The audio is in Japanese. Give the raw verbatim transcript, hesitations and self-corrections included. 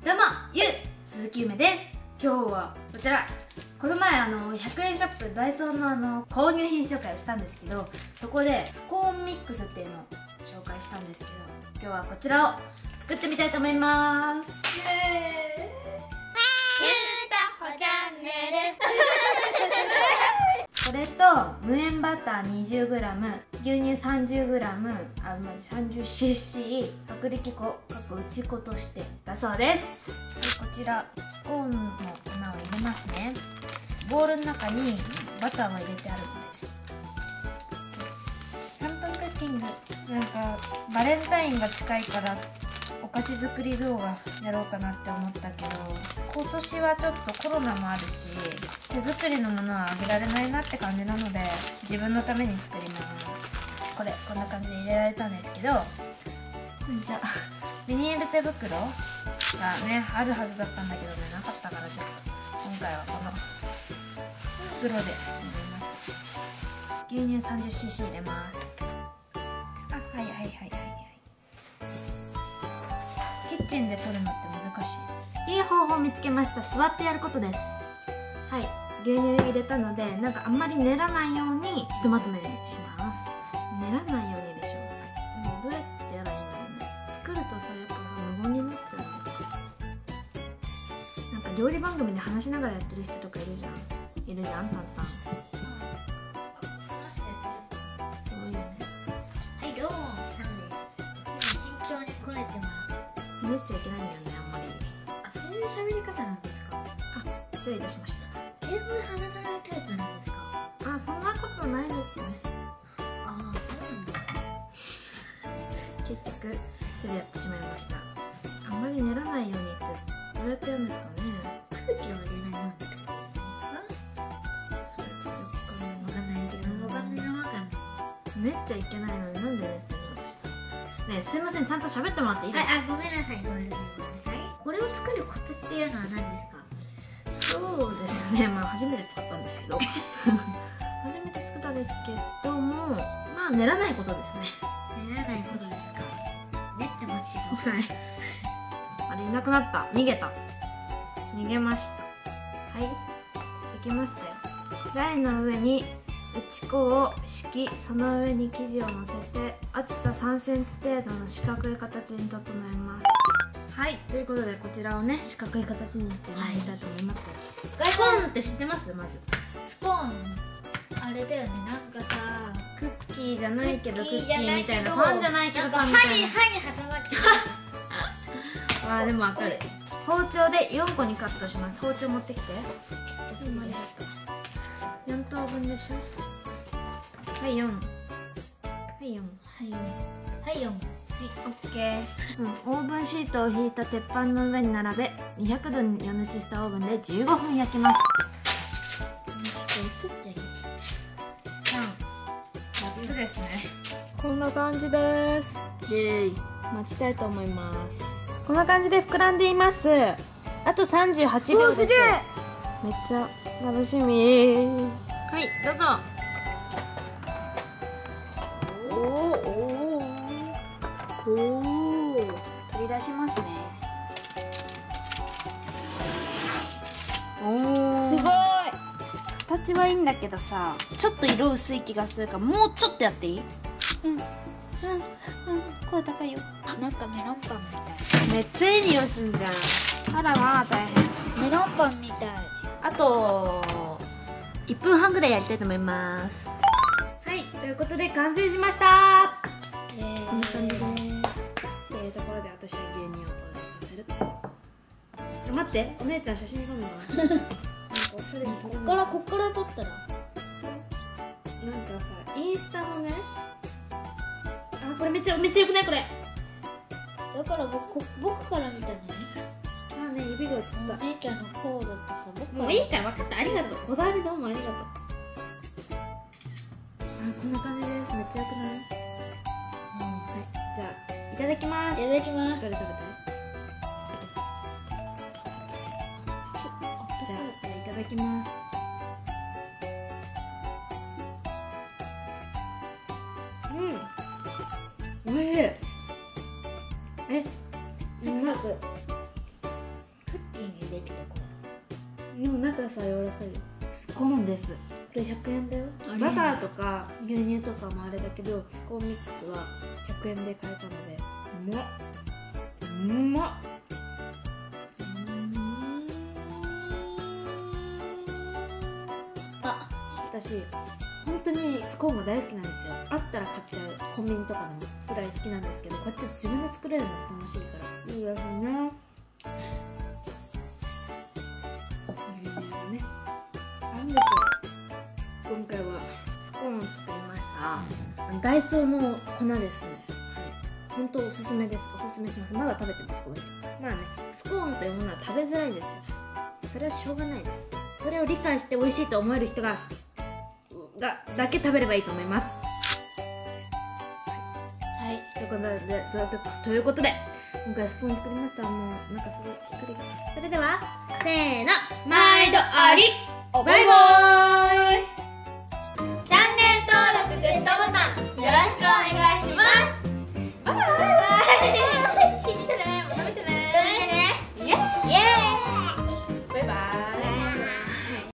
どうも、ゆう鈴木ゆめです。今日はこちら、この前あのひゃくえんショップダイソーのあの購入品紹介をしたんですけど、そこでスコーンミックスっていうのを紹介したんですけど、今日はこちらを作ってみたいと思います。イエーイ。 ゆうたほチャンネルこれと無塩バター にじゅうグラム、 牛乳 さんじゅうグラム、 あ、まじ さんじゅうシーシー、 薄力粉各打ち粉としてだそうです。でこちらスコーンの粉を入れますね。ボウルの中にバターが入れてあるのでさんぷんクッキング。なんかバレンタインが近いからお菓子作り動画やろうかなって思ったけど、今年はちょっとコロナもあるし手作りのものはあげられないなって感じなので、自分のために作ります。これこんな感じで入れられたんですけど、じゃあビニール手袋がねあるはずだったんだけどね、なかったから、ちょっと今回はこの袋で入れます。牛乳 さんじゅうシーシー 入れます。あ、はいはいはいはいはい。キッチンで取るのって難しい。いい方法見つけました。座ってやることです。はい、牛乳入れたので、なんかあんまり練らないようにひとまとめにします。練らないようにでしょう。さ、もうどうやってやらいいんだろうね。作るとさ、やっぱさ無言になっちゃうね。なんか料理番組で話しながらやってる人とかいるじゃん。いるじゃん、タンタン。すごいよね。 はい、どうも、なんで慎重にこねてます。 練っちゃいけないんだよね、あんまり。 あ、そういう喋り方なんですか？ あ、失礼いたしました。 英語で話さないタイプなんですか？ あ、そんなことないですね。 ああ、そうなんだ。 結局手でやってしまいました。あんまり練らないようにってどうやってやるんですかね。 空気を入れないようにってことですか？ それちょっとわわかんないけど、わかんないのわかんない。 練っちゃいけないのになんで練ってるの私。ねえ、すいません、ちゃんと喋ってもらっていいですか？ はい、あ、ごめんなさい、ごめんなさい、ごめんなさい。これを作るコツっていうのは何ですか？ そうですね、まあ初めて使ったんですけど初めて作ったんですけども、まあ練らないことですね。 練らないことですか？練ってますけど。 はい。あれいなくなった。逃げた。逃げました。はい。できましたよ。台の上に打ち粉を敷き、その上に生地を乗せて厚ささんセンチ程度の四角い形に整えます。はい、ということでこちらをね四角い形にしてまいりたいと思います。 はい、 スコーンって知ってます？まずスコーン、あれだよね、なんかさ、 クッキーじゃないけどクッキじゃーみたいな、 どパンじゃないけどなんかパンみたいな。 歯に歯に挟まってる。 あーでもわかる。包丁でよんこにカットします。包丁持ってきて。よん等分でしょ。はい、よん。はいよん。 はいよん。はいよん。 はい、オッケー。うん、オーブンシートを引いた鉄板の上に並べ、にひゃくどに予熱したオーブンでじゅうごふん焼きます。 映ってる。 さん、よっつですね。こんな感じです。イエーイ。待ちたいと思います。こんな感じで膨らんでいます。あとさんじゅうはちびょうです。めっちゃ楽しみ。はい、どうぞ。おーおーおー、取り出しますね。おー、 すごい。 形はいいんだけどさ、ちょっと色薄い気がするから、もうちょっとやっていい？うんうんうん、声高いよ。 なんかメロンパンみためっちゃいい匂いすんじゃん。あらまあ大変。 い。メロンパンみたい。 あといっぷんはんぐらいやりたいと思います。はい、ということで完成しました。 えー、 こんな感じです。というところで私は牛乳を登場させる。あ、待って、お姉ちゃん写真撮るのなんかおしゃれにこっからこっから撮ったら。 なんかさ、インスタのね、あ、これめっちゃめっちゃよくないこれ。 だから僕僕から見たのね。 あね、指が映った。 お姉ちゃんのこうだとさ、僕もういいから分かった、ありがとう。こだわりどうもありがとう。あ、こんな感じです。めっちゃよくない？うん、はい、じゃあいただきます。 いただきます。 どれ食べたい？じゃあいただきます。うん、おいしい。え、 サクサク。 いいね、できるこれ。 でも中さ柔らかいよ。スコーンです。これひゃくえんだよ。バターとか牛乳とかもあれだけど、スコーンミックスはひゃくえんで買えたので、うまっうまっ。あ、私本当にスコーンが大好きなんですよ。あったら買っちゃう。コンビニとかでもぐらい好きなんですけど、こうやって自分で作れるのが楽しいから。いいですね。牛乳がねあるんですよ。今回はスコーンを作りました。ダイソーの粉ですね。本当おすすめです。おすすめします。まだ食べてます。これまあね、スコーンというものは食べづらいです。それはしょうがないです。それを理解して美味しいと思える人ががだけ食べればいいと思います。はい、ということでということで今回スコーン作りました。もうなんかすごい光が。それではせーの、毎度あり。バイバーイ。